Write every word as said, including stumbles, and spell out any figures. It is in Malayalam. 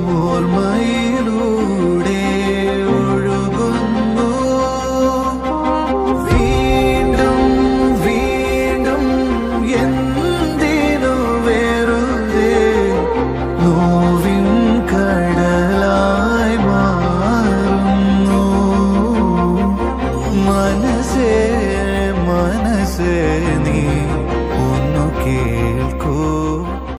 ഓർമ്മയിലൂടെ ഒഴുകുന്നു വീണ്ടും വീണ്ടും എന്തിനു വെറുതെ നോവിൻ കടലായി മാറുന്നു മനസ്സേ മനസ്സേ നീ